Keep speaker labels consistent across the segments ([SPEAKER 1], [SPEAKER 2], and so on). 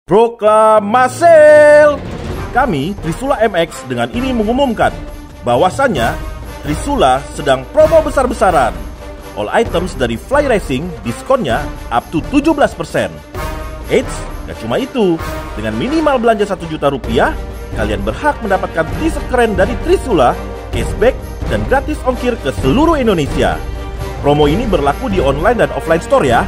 [SPEAKER 1] Proklamasi! Kami, Trisula MX, dengan ini mengumumkan bahwasannya Trisula sedang promo besar-besaran. All items dari Fly Racing diskonnya up to 17%. Eits, gak cuma itu. Dengan minimal belanja 1 juta rupiah, kalian berhak mendapatkan t-shirt keren dari Trisula, cashback, dan gratis ongkir ke seluruh Indonesia. Promo ini berlaku di online dan offline store ya.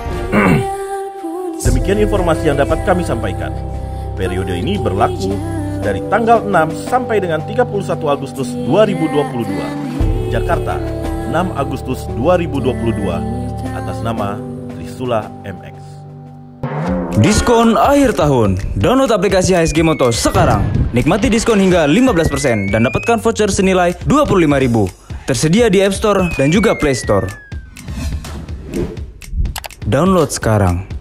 [SPEAKER 1] Demikian informasi yang dapat kami sampaikan. Periode ini berlaku dari tanggal 6 sampai dengan 31 Agustus 2022. Jakarta, 6 Agustus 2022. Atas nama Trisula MX.
[SPEAKER 2] Diskon akhir tahun. Download aplikasi HSG Moto sekarang. Nikmati diskon hingga 15% dan dapatkan voucher senilai 25.000. Tersedia di App Store dan juga Play Store. Download sekarang.